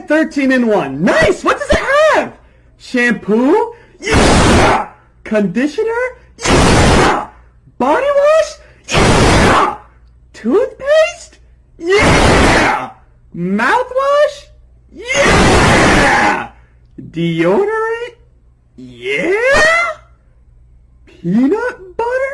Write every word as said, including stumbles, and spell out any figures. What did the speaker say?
thirteen in one. Nice! What does it have? Shampoo? Yeah! Conditioner? Yeah! Body wash? Yeah! Toothpaste? Yeah! Mouthwash? Yeah! Deodorant? Yeah! Peanut butter?